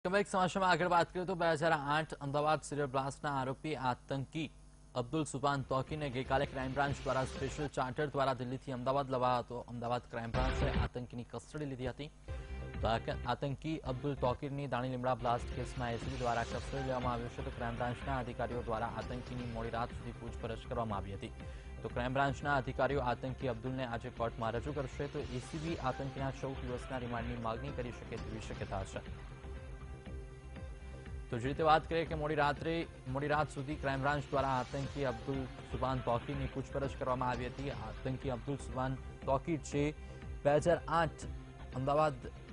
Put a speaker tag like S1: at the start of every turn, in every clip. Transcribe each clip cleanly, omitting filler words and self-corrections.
S1: કમેક સમાચારમાં આગળ વાત કરીએ તો 2008 અમદાવાદ સિરિયલ બ્લાસ્ટના આરોપી આતંકી અબ્દુલ સુબાન તોકીને ગઈકાલે ક્રાઇમ બ્રાન્ચ દ્વારા સ્પેશિયલ ચાર્ટર દ્વારા દિલ્હીથી અમદાવાદ લવાયો હતો। અમદાવાદ ક્રાઇમ બ્રાન્ચે આતંકીની કસ્ટડી લીધી હતી। તો આતંકી અબ્દુલ તોકીરની દાણી લીમડા બ્લાસ્ટ કેસમાં એસીબી દ્વારા કસ્ટડી લેવામાં આવ્યો છે। તો ક્રાઇમ બ્રાન્ચના અધિકારીઓ દ્વારા આતંકીની મોડી રાત સુધી પૂછપરછ કરવામાં આવી હતી। તો ક્રાઇમ બ્રાન્ચના અધિકારીઓ આતંકી અબ્દુલને આજે કોર્ટમાં રજૂ કરશે। તો એસીબી આતંકીના 14 દિવસના રિમાન્ડની માગણી કરી શકે તેવી શક્યતા છે। તો જે રીતે વાત કરીએ કે મોડી રાત સુધી ક્રાઇમ બ્રાન્ચ દ્વારા આતંકી અબ્દુલ સુબાન તોકીરની પૂછપરછ કરવામાં આવી હતી। આતંકી અબ્દુલ સુબાન તોકી છે 2008 અમદાવાદ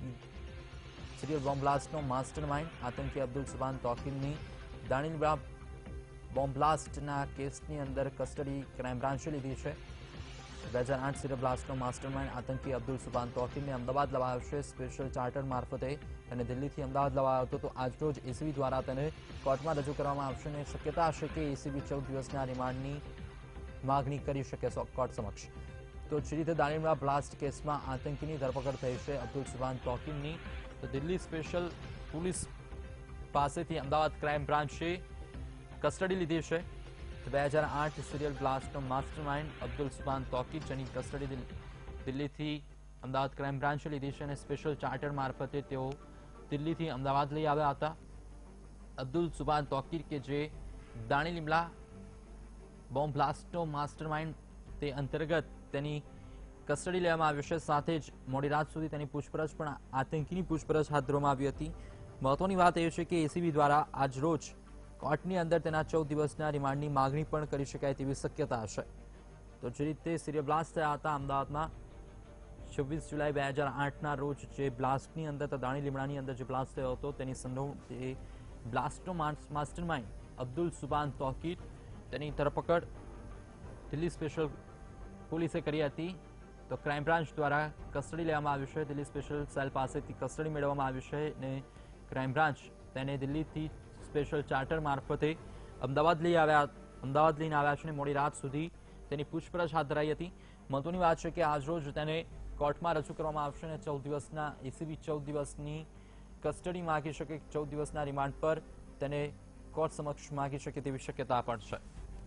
S1: સિરિયલ બોમ્બ બ્લાસ્ટનો માસ્ટર માઇન્ડ। આતંકી અબ્દુલ સુબાન તોકીરની દાણીલીમડા બોમ્બ બ્લાસ્ટના કેસની અંદર કસ્ટડી ક્રાઇમ બ્રાન્ચે લીધી છે। 2008 સિરિયલ બ્લાસ્ટનો માસ્ટર માઇન્ડ આતંકી અબ્દુલ સુબાન તોકીને અમદાવાદ લવાયો છે સ્પેશિયલ ચાર્ટર મારફતે અને દિલ્હીથી અમદાવાદ લવાયો હતો। તો આજરોજ એસીબી દ્વારા તેને કોર્ટમાં રજૂ કરવામાં આવશે અને શક્યતા હશે કે એસીબી 14 દિવસના રિમાન્ડની માગણી કરી શકે કોર્ટ સમક્ષ। તો જે રીતે દાણીલીમડા બ્લાસ્ટ કેસમાં આતંકીની ધરપકડ થઈ છે અબ્દુલ સુબાન તોકીની, તો દિલ્હી સ્પેશિયલ પોલીસ પાસેથી અમદાવાદ ક્રાઇમ બ્રાન્ચે કસ્ટડી લીધી છે। 2008 સિરિયલ બ્લાસ્ટનો માસ્ટર માઇન્ડ અબ્દુલ સુબાન તોકી જેની કસ્ટડી દિલ્હીથી અમદાવાદ ક્રાઇમ બ્રાન્ચે લીધી છે અને સ્પેશિયલ ચાર્ટર મારફતે તેઓ દિલ્હીથી અમદાવાદ લઈ આવ્યા હતા। અબ્દુલ સુબાન તોકીર કે જે દાણીલીમડા બોમ્બ બ્લાસ્ટનો માસ્ટર માઇન્ડ તે અંતર્ગત તેની કસ્ટડી લેવામાં આવ્યો છે। સાથે જ મોડી રાત સુધી તેની પૂછપરછ પણ આતંકીની પૂછપરછ હાથ ધરવામાં આવી હતી। મહત્વની વાત એ છે કે એસીબી દ્વારા આજરોજ કોર્ટની અંદર તેના 14 દિવસના રિમાન્ડની માગણી પણ કરી શકાય તેવી શક્યતા હશે। તો જે રીતે સિરિયલ બ્લાસ્ટ થયા હતા અમદાવાદમાં 26 જુલાઈ 2008ના રોજ જે બ્લાસ્ટની અંદર દાણીલીમડાની અંદર જે બ્લાસ્ટ થયો હતો તેની સંડોવણી બ્લાસ્ટનો માસ્ટર માઇન્ડ અબ્દુલ સુબાન તોકીર તેની ધરપકડ દિલ્હી સ્પેશિયલ પોલીસે કરી હતી। તો ક્રાઇમ બ્રાન્ચ દ્વારા કસ્ટડી લેવામાં આવ્યું છે। દિલ્હી સ્પેશિયલ સેલ પાસેથી કસ્ટડી મેળવવામાં આવ્યું છે અને ક્રાઇમ બ્રાન્ચ તેને દિલ્હીથી સ્પેશિયલ ચાર્ટર મારફતે અમદાવાદ લઈને આવ્યા છે અને મોડી રાત સુધી તેની પૂછપરછ હાથ ધરાઈ હતી। મહત્વની વાત છે કે આજરોજ તેને કોર્ટમાં રજૂ કરવામાં આવશે અને 14 દિવસના એસીબી 14 દિવસની કસ્ટડી માગી શકે, 14 દિવસના રિમાન્ડ પર તેને કોર્ટ સમક્ષ માગી શકે તેવી શક્યતા પણ છે।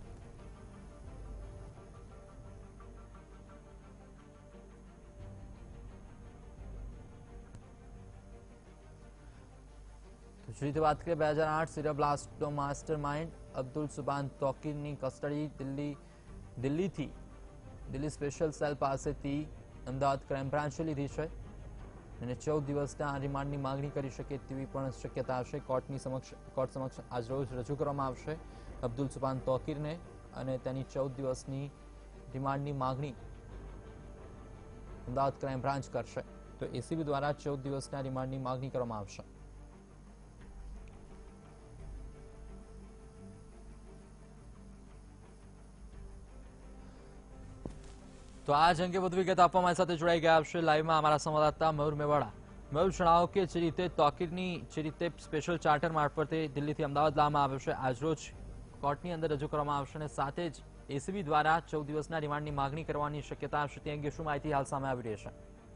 S1: જે રીતે વાત કરીએ 2008 સિરિયલ બ્લાસ્ટનો માસ્ટર માઇન્ડ અબ્દુલ સુબાન તોકીરની કસ્ટડી દિલ્હી સ્પેશિયલ સેલ પાસેથી અમદાવાદ ક્રાઇમ બ્રાન્ચે લીધી છે અને 14 દિવસના રિમાન્ડની માગણી કરી શકે તેવી પણ શક્યતા હશે। કોર્ટ સમક્ષ આજરોજ રજૂ કરવામાં આવશે અબ્દુલ સુબાન તોકીરને અને તેની 14 દિવસની રિમાન્ડની માગણી અમદાવાદ ક્રાઇમ બ્રાન્ચ કરશે। તો એસીબી દ્વારા 14 દિવસના રિમાન્ડની માગણી કરવામાં આવશે। તો આજ અંગે વધુ વિગત આપવા મારી સાથે જોડાઈ ગયા છે લાઈવમાં અમારા સંવાદદાતા મયુર મેવાડા। મયુર, જણાવો કે જે રીતે તોકીરની જે રીતે સ્પેશિયલ ચાર્ટર મારફતે દિલ્હીથી અમદાવાદ લાવવામાં આવ્યો છે આજરોજ કોર્ટની અંદર રજૂ કરવામાં આવશે અને સાથે જ એસીબી દ્વારા 14 દિવસના રિમાન્ડની માગણી કરવાની શક્યતા હશે, તે અંગે શું માહિતી હાલ સામે આવી રહી છે?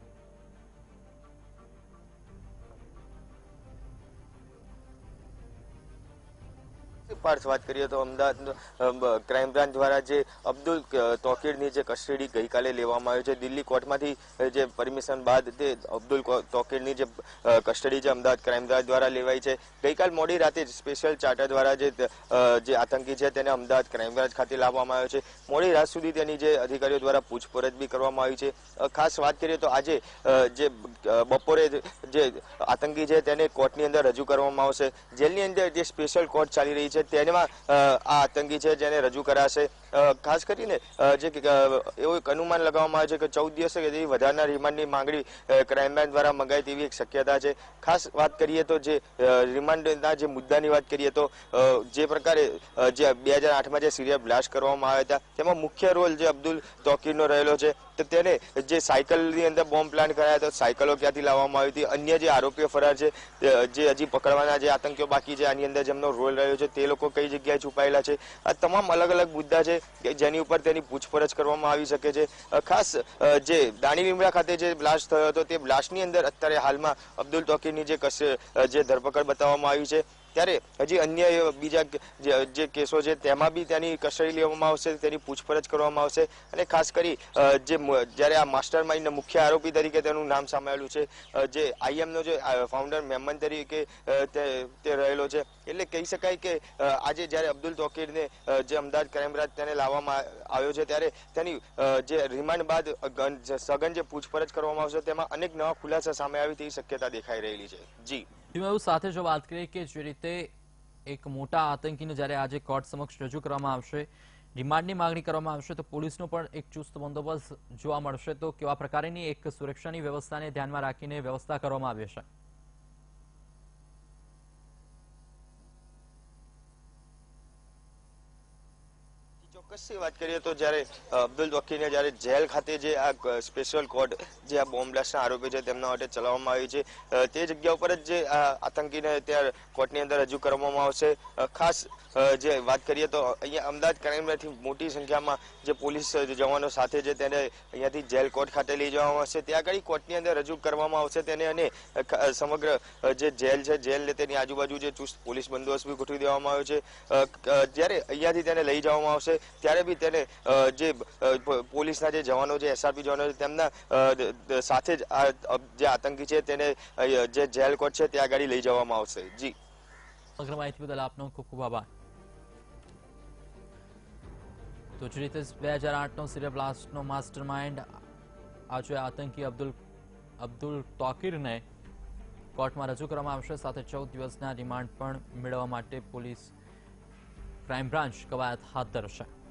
S2: વાત કરીએ તો અમદાવાદ ક્રાઇમ બ્રાન્ચ દ્વારા જે અબ્દુલ તોકીરની જે કસ્ટડી ગઈકાલે લેવામાં આવી છે દિલ્હી કોર્ટમાંથી જે પરમિશન બાદ તે અબ્દુલ તોકીરની જે કસ્ટડી છે અમદાવાદ ક્રાઇમ બ્રાન્ચ દ્વારા લેવાઈ છે। ગઈકાલ મોડી રાતે સ્પેશિયલ ચાર્ટર દ્વારા જે આતંકી છે તેને અમદાવાદ ક્રાઇમ બ્રાન્ચ ખાતે લાવવામાં આવ્યો છે। મોડી રાત સુધી તેની જે અધિકારીઓ દ્વારા પૂછપરછ બી કરવામાં આવી છે। ખાસ વાત કરીએ તો આજે જે બપોરે જે આતંકી છે તેને કોર્ટની અંદર રજૂ કરવામાં આવશે। જેલની અંદર જે સ્પેશિયલ કોર્ટ ચાલી રહી છે તેમાં આ આતંકી છે જેને રજૂ કરાશે। ખાસ કરીને જે એવું એક અનુમાન લગાવવામાં આવે છે કે 14 દિવસ કે તેવી વધારાના રિમાન્ડની માંગણી ક્રાઇમ બ્રાન્ચ દ્વારા મંગાય તેવી એક શક્યતા છે। ખાસ વાત કરીએ તો જે રિમાન્ડના જે મુદ્દાની વાત કરીએ તો જે પ્રકારે જે 2008માં જે સિરિયલ બ્લાસ્ટ કરવામાં આવ્યા હતા તેમાં મુખ્ય રોલ જે અબ્દુલ તોકીરનો રહેલો છે। તો તેને જે સાયકલની અંદર બોમ્બ પ્લાન્ટ કરાયા તો સાયકલો ક્યાંથી લાવવામાં આવી હતી, અન્ય જે આરોપીઓ ફરાર છે જે હજી પકડવાના જે આતંકીઓ બાકી છે આની અંદર જેમનો રોલ રહ્યો છે તે લોકો કઈ જગ્યાએ છુપાયેલા છે, આ તમામ અલગ અલગ મુદ્દા છે કે જેની ઉપર તેની પૂછપરછ કરવામાં આવી શકે છે. ખાસ જે દાણી લીમડા ખાતે જે બ્લાસ્ટ થયો હતો તે બ્લાસ્ટની અંદર અત્યારે હાલમાં અબ્દુલ તોકીરની જે ધરપકડ બતાવવામાં આવી છે, ત્યારે હજી અન્ય બીજા જે કેસો છે તેમાં બી તેની કસ્ટડી લેવામાં આવશે, તેની પૂછપરછ કરવામાં આવશે. અને ખાસ કરી જ્યારે આ માસ્ટર માઇન્ડ મુખ્ય આરોપી તરીકે તેનું નામ સામે આવ્યું છે, જે આઈએમનો જે ફાઉન્ડર મેમ્બર તરીકે તે રહેલો છે. એટલે કહી શકાય કે આજે જ્યારે અબ્દુલ તોકીરને જે અમદાવાદ ક્રાઇમ બ્રાન્ચ તેને લાવવામાં આવ્યો છે, ત્યારે તેની જે રિમાન્ડ બાદ સઘન જે પૂછપરછ કરવામાં આવશે તેમાં અનેક નવા ખુલાસા સામે આવી તેવી શક્યતા દેખાઈ રહેલી છે. જી
S1: એવું સાથે જો વાત કરીએ કે જે રીતે એક મોટા આતંકીને જ્યારે આજે કોર્ટ સમક્ષ રજૂ કરવામાં આવશે, રિમાન્ડની માંગણી કરવામાં આવશે, તો પોલીસનો પણ એક ચુસ્ત બંદોબસ્ત જોવા મળશે. તો કેવા પ્રકારની એક સુરક્ષાની વ્યવસ્થાને ધ્યાનમાં રાખીને વ્યવસ્થા કરવામાં આવી છે?
S2: ચોક્કસથી વાત કરીએ તો જ્યારે અબ્દુલ તોકીરને જ્યારે જેલ ખાતે જે આ સ્પેશિયલ કોર્ટ જે આ બોમ્બ બ્લાસ્ટના આરોપી છે તેમના માટે ચલાવવામાં આવી છે, તે જગ્યા ઉપર જ જે આતંકીને ત્યાં કોર્ટની અંદર રજૂ કરવામાં આવશે. ખાસ જે વાત કરીએ તો અહીંયા અમદાવાદ ક્રાઇમ બ્રાન્ચથી મોટી સંખ્યામાં જે પોલીસ જવાનો સાથે જે તેને અહીંયાથી જેલ કોર્ટ ખાતે લઈ જવામાં આવશે, ત્યાં આગળ કોર્ટની અંદર રજૂ કરવામાં આવશે તેને. અને સમગ્ર જે જેલ છે, જેલ તેની આજુબાજુ જે ચુસ્ત પોલીસ બંદોબસ્ત બી ગોઠવી દેવામાં આવ્યો છે. જ્યારે અહીંયાથી તેને લઈ જવામાં આવશે ત્યારે બી તેને જે પોલીસના જે જવાનો છે, એસઆરપી જવાનો છે, તેમના સાથે જ જે આતંકી છે તેને જે જેલ કોર્ટ છે ત્યાં આગળ લઈ જવામાં આવશે. જી
S1: સમગ્ર માહિતી બદલ આપનો ખૂબ ખૂબ આભાર. તો જે રીતે 2008નો સિરિયલ બ્લાસ્ટનો માસ્ટર માઇન્ડ આજે આતંકી અબ્દુલ તોકીરને કોર્ટમાં રજૂ કરવામાં આવશે, સાથે 14 દિવસના રિમાન્ડ પણ મેળવવા માટે પોલીસ ક્રાઇમ બ્રાન્ચ કવાયત હાથ ધરશે.